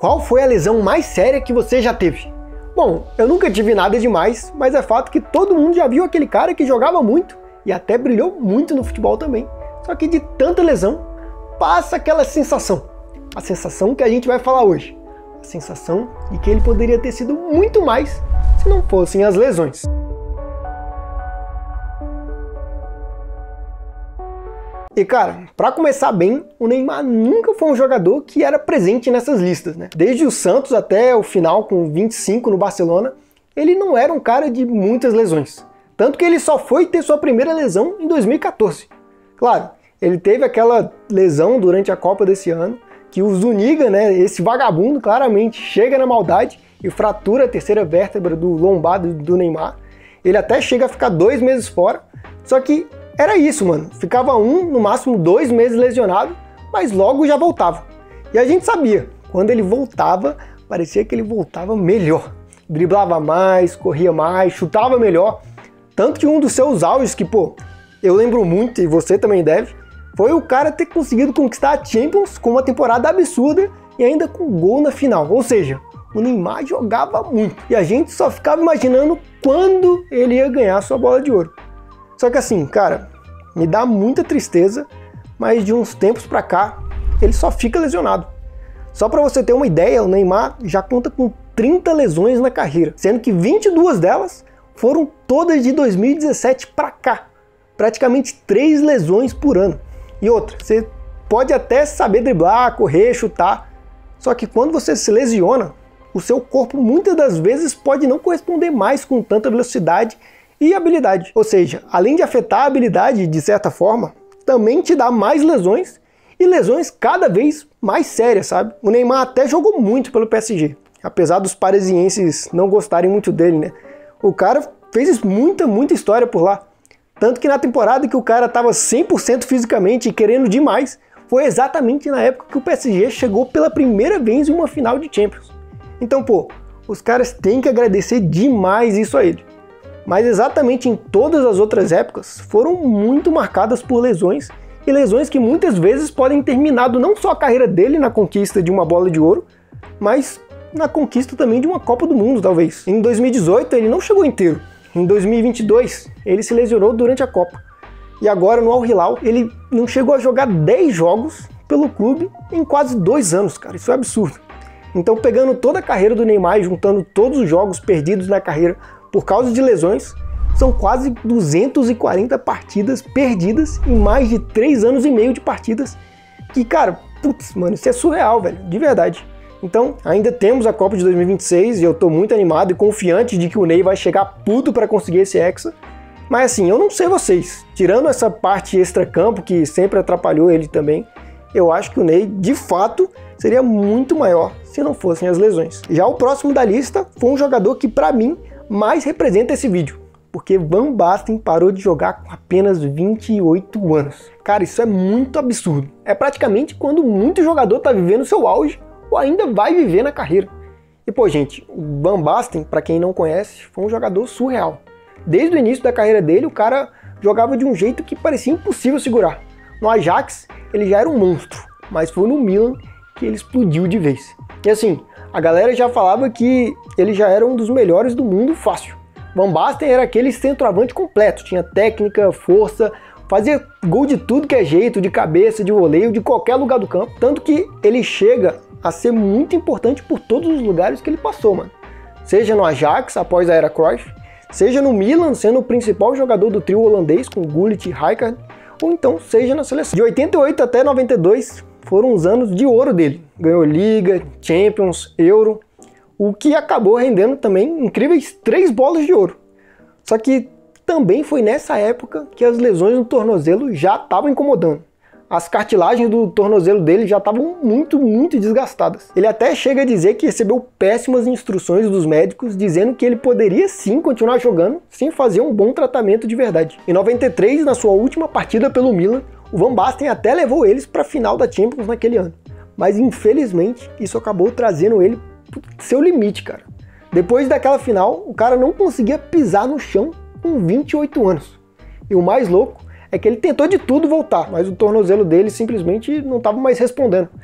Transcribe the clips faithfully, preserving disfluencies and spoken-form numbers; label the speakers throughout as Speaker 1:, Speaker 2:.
Speaker 1: Qual foi a lesão mais séria que você já teve? Bom, eu nunca tive nada demais, mas é fato que todo mundo já viu aquele cara que jogava muito e até brilhou muito no futebol também. Só que de tanta lesão, passa aquela sensação. A sensação que a gente vai falar hoje. A sensação de que ele poderia ter sido muito mais se não fossem as lesões. E cara, para começar bem, o Neymar nunca foi um jogador que era presente nessas listas, né? Desde o Santos até o final com vinte e cinco no Barcelona, ele não era um cara de muitas lesões. Tanto que ele só foi ter sua primeira lesão em dois mil e quatorze. Claro, ele teve aquela lesão durante a Copa desse ano, que o Zuniga, né, esse vagabundo, claramente chega na maldade e fratura a terceira vértebra do lombar do Neymar. Ele até chega a ficar dois meses fora, só que era isso, mano. Ficava um, no máximo dois meses lesionado, mas logo já voltava. E a gente sabia, quando ele voltava, parecia que ele voltava melhor. Driblava mais, corria mais, chutava melhor. Tanto que um dos seus auges, que pô, eu lembro muito, e você também deve, foi o cara ter conseguido conquistar a Champions com uma temporada absurda e ainda com gol na final. Ou seja, o Neymar jogava muito. E a gente só ficava imaginando quando ele ia ganhar sua bola de ouro. Só que assim, cara, me dá muita tristeza, mas de uns tempos pra cá, ele só fica lesionado. Só pra você ter uma ideia, o Neymar já conta com trinta lesões na carreira, sendo que vinte e duas delas foram todas de dois mil e dezessete pra cá. Praticamente três lesões por ano. E outra, você pode até saber driblar, correr, chutar, só que quando você se lesiona, o seu corpo muitas das vezes pode não corresponder mais com tanta velocidade e habilidade. Ou seja, além de afetar a habilidade de certa forma, também te dá mais lesões e lesões cada vez mais sérias, sabe? O Neymar até jogou muito pelo P S G, apesar dos parisienses não gostarem muito dele, né? O cara fez muita, muita história por lá. Tanto que na temporada que o cara estava cem por cento fisicamente e querendo demais, foi exatamente na época que o P S G chegou pela primeira vez em uma final de Champions. Então, pô, os caras têm que agradecer demais isso a ele. Mas exatamente em todas as outras épocas foram muito marcadas por lesões, e lesões que muitas vezes podem ter minado não só a carreira dele na conquista de uma bola de ouro, mas na conquista também de uma Copa do Mundo, talvez. Em dois mil e dezoito ele não chegou inteiro. Em dois mil e vinte e dois ele se lesionou durante a Copa. E agora no Al Hilal ele não chegou a jogar dez jogos pelo clube em quase dois anos, cara. Isso é absurdo. Então, pegando toda a carreira do Neymar e juntando todos os jogos perdidos na carreira por causa de lesões, são quase duzentas e quarenta partidas perdidas em mais de três anos e meio de partidas. Que, cara, putz, mano, isso é surreal, velho, de verdade. Então, ainda temos a Copa de dois mil e vinte e seis e eu tô muito animado e confiante de que o Ney vai chegar puto pra conseguir esse Hexa. Mas assim, eu não sei vocês, tirando essa parte extra-campo que sempre atrapalhou ele também, eu acho que o Ney, de fato, seria muito maior se não fossem as lesões. Já o próximo da lista foi um jogador que, pra mim, mais representa esse vídeo, porque Van Basten parou de jogar com apenas vinte e oito anos. Cara, isso é muito absurdo. É praticamente quando muito jogador tá vivendo seu auge ou ainda vai viver na carreira. E pô, gente, o Van Basten, pra quem não conhece, foi um jogador surreal. Desde o início da carreira dele, o cara jogava de um jeito que parecia impossível segurar. No Ajax, ele já era um monstro, mas foi no Milan que ele explodiu de vez. E assim, a galera já falava que ele já era um dos melhores do mundo fácil. Van Basten era aquele centroavante completo, tinha técnica, força, fazia gol de tudo que é jeito, de cabeça, de voleio, de qualquer lugar do campo. Tanto que ele chega a ser muito importante por todos os lugares que ele passou, mano. Seja no Ajax, após a era Cruyff, seja no Milan, sendo o principal jogador do trio holandês com Gullit e Rijkaard, ou então seja na seleção. De oitenta e oito até noventa e dois foram os anos de ouro dele. Ganhou Liga, Champions, Euro, o que acabou rendendo também incríveis três bolas de ouro. Só que também foi nessa época que as lesões no tornozelo já estavam incomodando. As cartilagens do tornozelo dele já estavam muito, muito desgastadas. Ele até chega a dizer que recebeu péssimas instruções dos médicos, dizendo que ele poderia sim continuar jogando, sem fazer um bom tratamento de verdade. Em noventa e três, na sua última partida pelo Milan, o Van Basten até levou eles para a final da Champions naquele ano. Mas infelizmente, isso acabou trazendo ele pro seu limite, cara. Depois daquela final, o cara não conseguia pisar no chão com vinte e oito anos. E o mais louco é que ele tentou de tudo voltar, mas o tornozelo dele simplesmente não estava mais respondendo.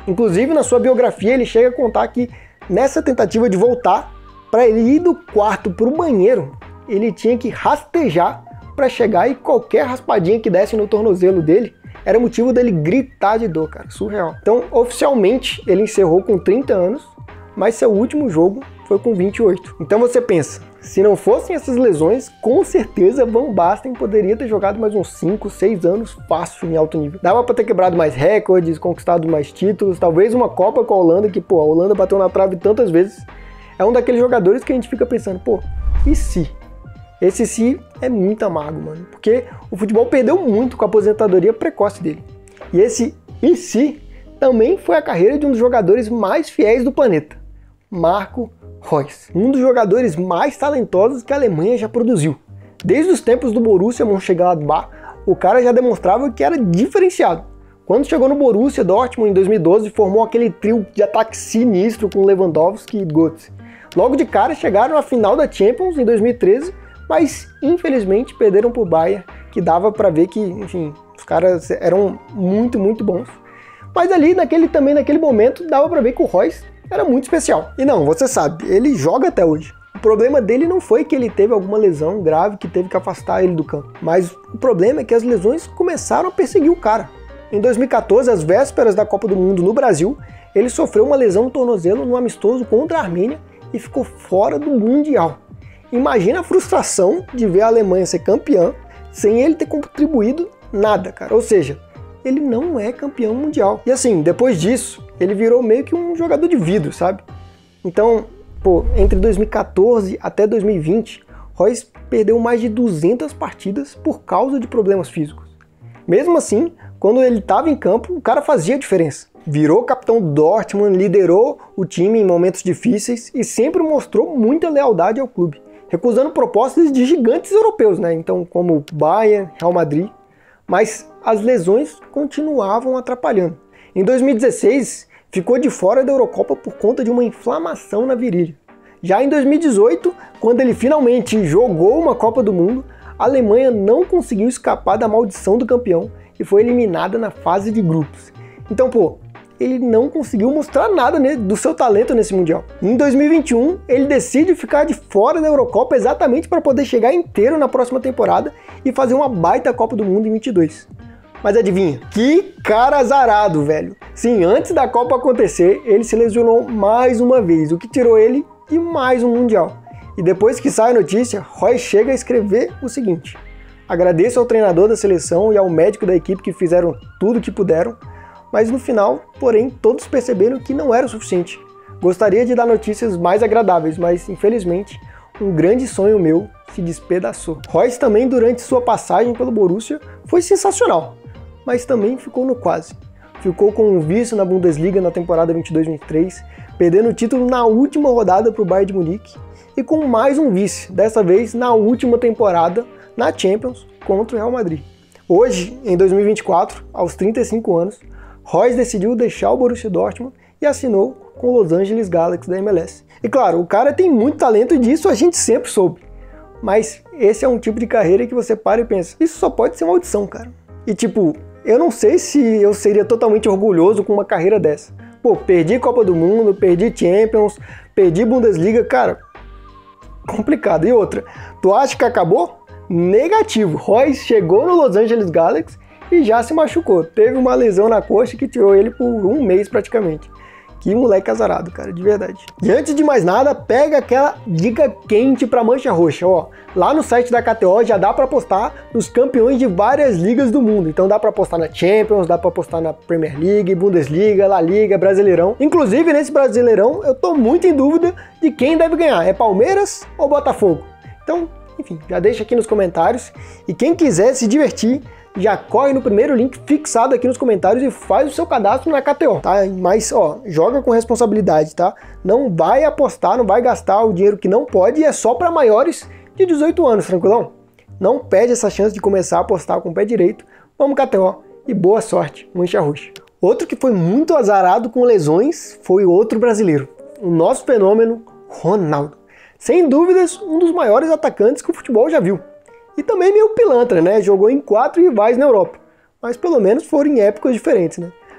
Speaker 1: Inclusive, na sua biografia, ele chega a contar que nessa tentativa de voltar, para ele ir do quarto para o banheiro, ele tinha que rastejar para chegar e qualquer raspadinha que desse no tornozelo dele era motivo dele gritar de dor, cara, surreal. Então, oficialmente, ele encerrou com trinta anos, mas seu último jogo foi com vinte e oito. Então você pensa, se não fossem essas lesões, com certeza Van Basten poderia ter jogado mais uns cinco, seis anos fácil em alto nível. Dava para ter quebrado mais recordes, conquistado mais títulos, talvez uma Copa com a Holanda, que pô, a Holanda bateu na trave tantas vezes. É um daqueles jogadores que a gente fica pensando, pô, e se? Esse se é muito amargo, mano, porque o futebol perdeu muito com a aposentadoria precoce dele. E esse e se também foi a carreira de um dos jogadores mais fiéis do planeta, Marco Reus, um dos jogadores mais talentosos que a Alemanha já produziu. Desde os tempos do Borussia Mönchengladbach, o cara já demonstrava que era diferenciado. Quando chegou no Borussia Dortmund em dois mil e doze, formou aquele trio de ataque sinistro com Lewandowski e Götze. Logo de cara chegaram à final da Champions em dois mil e treze, mas infelizmente perderam pro Bayern, que dava para ver que, enfim, os caras eram muito, muito bons. Mas ali, naquele, também naquele momento, dava para ver que o Reus era muito especial. E não, você sabe, ele joga até hoje. O problema dele não foi que ele teve alguma lesão grave que teve que afastar ele do campo, mas o problema é que as lesões começaram a perseguir o cara. Em dois mil e quatorze, às vésperas da Copa do Mundo no Brasil, ele sofreu uma lesão no tornozelo no amistoso contra a Armênia e ficou fora do Mundial. Imagina a frustração de ver a Alemanha ser campeã sem ele ter contribuído nada, cara. Ou seja, ele não é campeão mundial. E assim, depois disso, ele virou meio que um jogador de vidro, sabe? Então, pô, entre dois mil e quatorze até dois mil e vinte, Reus perdeu mais de duzentas partidas por causa de problemas físicos. Mesmo assim, quando ele estava em campo, o cara fazia a diferença. Virou capitão do Dortmund, liderou o time em momentos difíceis e sempre mostrou muita lealdade ao clube, recusando propostas de gigantes europeus, né? Então, como Bayern, Real Madrid. Mas as lesões continuavam atrapalhando. Em dois mil e dezesseis, ficou de fora da Eurocopa por conta de uma inflamação na virilha. Já em dois mil e dezoito, quando ele finalmente jogou uma Copa do Mundo, a Alemanha não conseguiu escapar da maldição do campeão e foi eliminada na fase de grupos. Então, pô, ele não conseguiu mostrar nada do seu talento nesse Mundial. Em dois mil e vinte e um, ele decide ficar de fora da Eurocopa exatamente para poder chegar inteiro na próxima temporada e fazer uma baita Copa do Mundo em vinte e dois. Mas adivinha? Que cara azarado, velho! Sim, antes da Copa acontecer, ele se lesionou mais uma vez, o que tirou ele de mais um Mundial. E depois que sai a notícia, Reus chega a escrever o seguinte: agradeço ao treinador da seleção e ao médico da equipe que fizeram tudo o que puderam, mas no final, porém, todos perceberam que não era o suficiente. Gostaria de dar notícias mais agradáveis, mas infelizmente, um grande sonho meu se despedaçou. Reus também, durante sua passagem pelo Borussia, foi sensacional, mas também ficou no quase. Ficou com um vice na Bundesliga na temporada vinte e dois vinte e três, perdendo o título na última rodada para o Bayern de Munique, e com mais um vice, dessa vez na última temporada na Champions contra o Real Madrid. Hoje, em dois mil e vinte e quatro, aos trinta e cinco anos, Reus decidiu deixar o Borussia Dortmund e assinou com o Los Angeles Galaxy da M L S. E claro, o cara tem muito talento e disso a gente sempre soube. Mas esse é um tipo de carreira que você para e pensa, isso só pode ser uma audição, cara. E tipo, eu não sei se eu seria totalmente orgulhoso com uma carreira dessa. Pô, perdi Copa do Mundo, perdi Champions, perdi Bundesliga, cara, complicado. E outra, tu acha que acabou? Negativo. Reus chegou no Los Angeles Galaxy e já se machucou. Teve uma lesão na coxa que tirou ele por um mês praticamente. Que moleque azarado, cara, de verdade. E antes de mais nada, pega aquela dica quente pra Mancha Roxa, ó. Lá no site da K T O já dá pra apostar nos campeões de várias ligas do mundo. Então dá pra apostar na Champions, dá pra apostar na Premier League, Bundesliga, La Liga, Brasileirão. Inclusive, nesse Brasileirão, eu tô muito em dúvida de quem deve ganhar. É Palmeiras ou Botafogo? Então, enfim, já deixa aqui nos comentários. E quem quiser se divertir, já corre no primeiro link fixado aqui nos comentários e faz o seu cadastro na K T O, tá? Mas, ó, joga com responsabilidade, tá? Não vai apostar, não vai gastar o dinheiro que não pode e é só para maiores de dezoito anos, tranquilão? Não perde essa chance de começar a apostar com o pé direito. Vamos K T O e boa sorte, Mancha Roxa. Outro que foi muito azarado com lesões foi outro brasileiro, o nosso fenômeno Ronaldo. Sem dúvidas, um dos maiores atacantes que o futebol já viu. E também meio pilantra, né? Jogou em quatro rivais na Europa. Mas pelo menos foram em épocas diferentes, né?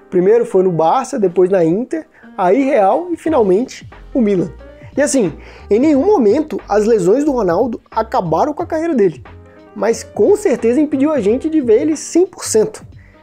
Speaker 1: Primeiro foi no Barça, depois na Inter, aí Real e finalmente o Milan. E assim, em nenhum momento as lesões do Ronaldo acabaram com a carreira dele, mas com certeza impediu a gente de ver ele cem por cento.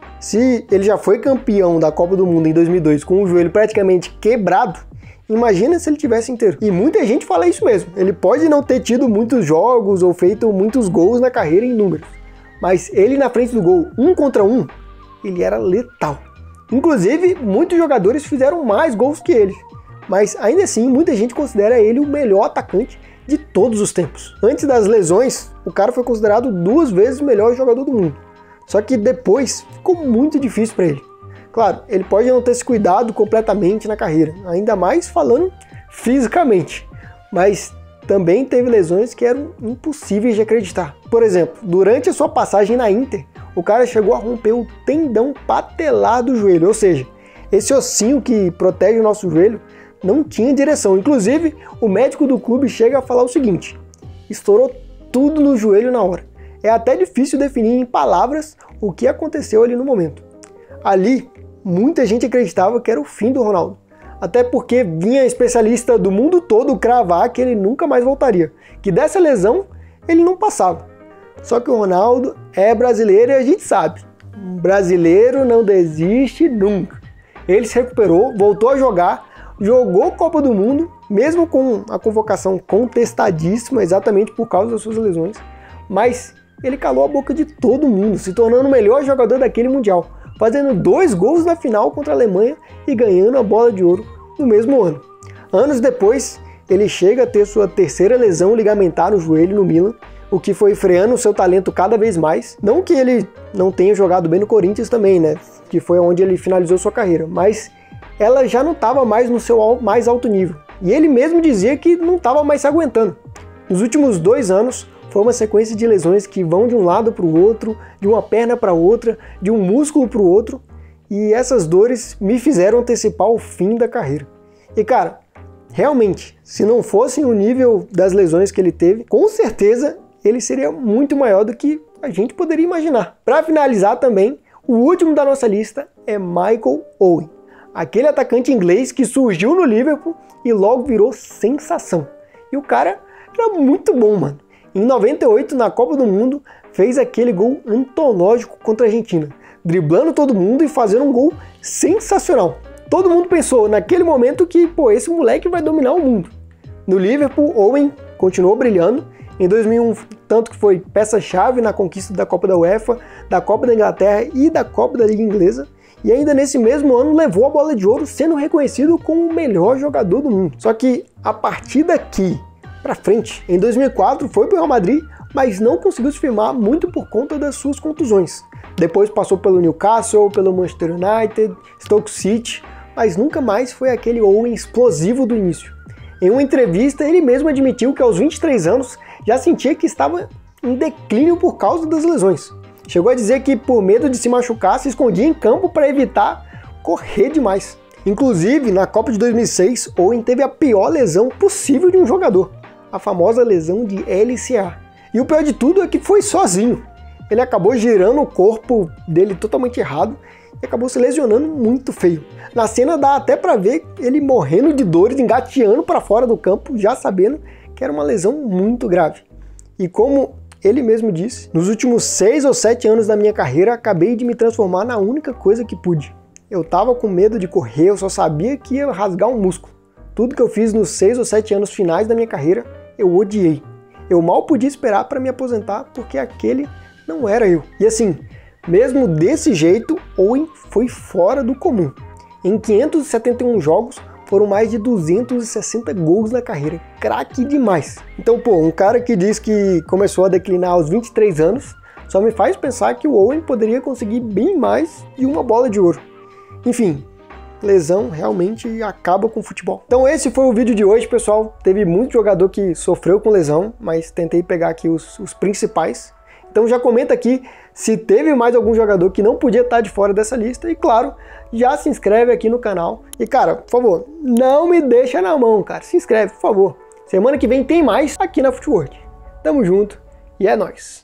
Speaker 1: Se ele já foi campeão da Copa do Mundo em dois mil e dois com o joelho praticamente quebrado, imagina se ele tivesse inteiro. E muita gente fala isso mesmo. Ele pode não ter tido muitos jogos ou feito muitos gols na carreira em números, mas ele na frente do gol, um contra um, ele era letal. Inclusive, muitos jogadores fizeram mais gols que ele, mas ainda assim, muita gente considera ele o melhor atacante de todos os tempos. Antes das lesões, o cara foi considerado duas vezes o melhor jogador do mundo. Só que depois ficou muito difícil para ele. Claro, ele pode não ter se cuidado completamente na carreira, ainda mais falando fisicamente, mas também teve lesões que eram impossíveis de acreditar. Por exemplo, durante a sua passagem na Inter, o cara chegou a romper o tendão patelar do joelho, ou seja, esse ossinho que protege o nosso joelho não tinha direção. Inclusive, o médico do clube chega a falar o seguinte: estourou tudo no joelho na hora. É até difícil definir em palavras o que aconteceu ali no momento. Ali, muita gente acreditava que era o fim do Ronaldo, até porque vinha especialista do mundo todo cravar que ele nunca mais voltaria, que dessa lesão ele não passava. Só que o Ronaldo é brasileiro e a gente sabe, um brasileiro não desiste nunca. Ele se recuperou, voltou a jogar, jogou Copa do Mundo, mesmo com a convocação contestadíssima exatamente por causa das suas lesões, mas ele calou a boca de todo mundo, se tornando o melhor jogador daquele Mundial, fazendo dois gols na final contra a Alemanha e ganhando a bola de ouro no mesmo ano. Anos depois, ele chega a ter sua terceira lesão ligamentar no joelho no Milan, o que foi freando o seu talento cada vez mais. Não que ele não tenha jogado bem no Corinthians também, né? Que foi onde ele finalizou sua carreira, mas ela já não estava mais no seu mais alto nível. E ele mesmo dizia que não estava mais se aguentando. Nos últimos dois anos, foi uma sequência de lesões que vão de um lado para o outro, de uma perna para outra, de um músculo para o outro, e essas dores me fizeram antecipar o fim da carreira. E cara, realmente, se não fosse o nível das lesões que ele teve, com certeza ele seria muito maior do que a gente poderia imaginar. Para finalizar também, o último da nossa lista é Michael Owen, aquele atacante inglês que surgiu no Liverpool e logo virou sensação. E o cara era muito bom, mano. Em noventa e oito, na Copa do Mundo, fez aquele gol antológico contra a Argentina, driblando todo mundo e fazendo um gol sensacional. Todo mundo pensou naquele momento que, pô, esse moleque vai dominar o mundo. No Liverpool, Owen continuou brilhando. Em dois mil e um, tanto que foi peça-chave na conquista da Copa da UEFA, da Copa da Inglaterra e da Copa da Liga Inglesa. E ainda nesse mesmo ano levou a bola de ouro, sendo reconhecido como o melhor jogador do mundo. Só que a partir daqui para frente, em dois mil e quatro foi para o Real Madrid, mas não conseguiu se firmar muito por conta das suas contusões. Depois passou pelo Newcastle, pelo Manchester United, Stoke City, mas nunca mais foi aquele Owen explosivo do início. Em uma entrevista, ele mesmo admitiu que aos vinte e três anos já sentia que estava em declínio por causa das lesões. Chegou a dizer que por medo de se machucar, se escondia em campo para evitar correr demais. Inclusive, na Copa de dois mil e seis, Owen teve a pior lesão possível de um jogador, a famosa lesão de L C A. E o pior de tudo é que foi sozinho. Ele acabou girando o corpo dele totalmente errado e acabou se lesionando muito feio. Na cena dá até para ver ele morrendo de dores, engateando para fora do campo, já sabendo que era uma lesão muito grave. E como ele mesmo disse, nos últimos seis ou sete anos da minha carreira, acabei de me transformar na única coisa que pude. Eu tava com medo de correr, eu só sabia que ia rasgar um músculo. Tudo que eu fiz nos seis ou sete anos finais da minha carreira, eu odiei. Eu mal podia esperar para me aposentar porque aquele não era eu. E assim, mesmo desse jeito, Owen foi fora do comum. Em quinhentos e setenta e um jogos, foram mais de duzentos e sessenta gols na carreira. Craque demais. Então, pô, um cara que diz que começou a declinar aos vinte e três anos, só me faz pensar que o Owen poderia conseguir bem mais de uma bola de ouro. Enfim, lesão realmente acaba com o futebol. Então esse foi o vídeo de hoje, pessoal. Teve muito jogador que sofreu com lesão, mas tentei pegar aqui os, os principais. Então já comenta aqui se teve mais algum jogador que não podia estar de fora dessa lista. E claro, já se inscreve aqui no canal. E cara, por favor, não me deixa na mão, cara. Se inscreve, por favor. Semana que vem tem mais aqui na FUTWORD. Tamo junto e é nóis.